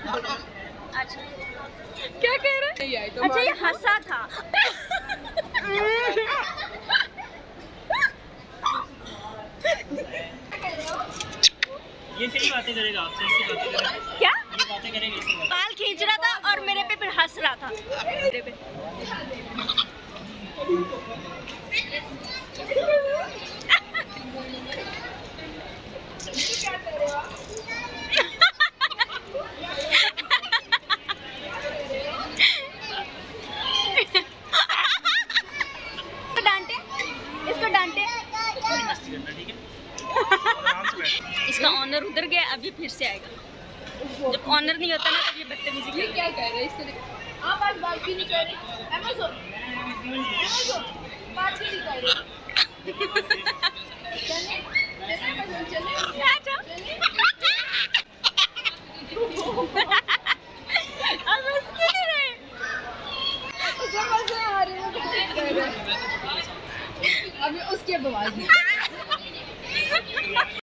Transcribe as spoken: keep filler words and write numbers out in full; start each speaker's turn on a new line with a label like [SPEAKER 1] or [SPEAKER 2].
[SPEAKER 1] अच्छा क्या कह रहे हैं? अच्छा ये हंसा था।
[SPEAKER 2] ये सही बातें करेगा आपसे, ऐसी बातें करेगा।
[SPEAKER 1] क्या?
[SPEAKER 2] ये बातें करेगा ऐसी बातें।
[SPEAKER 1] बाल खींच रहा था और मेरे पे फिर हंस रहा था मेरे पे। डांटे इसको, डांटे। इसका ऑनर उधर गया, अभी फिर से आएगा। जब ऑनर नहीं होता ना तब ये बदतमीजी करता है।
[SPEAKER 3] क्या कह रहे हैं इसको? आप आज बात क्यों नहीं कर रहे? अमेज़न अमेज़न बात क्यों नहीं कर रहे? चले चले अमेज़न चले
[SPEAKER 1] अच्छा
[SPEAKER 3] चले।
[SPEAKER 1] अब उसके नहीं रहे।
[SPEAKER 3] समझ में आ रही है अभी उसके बवाल।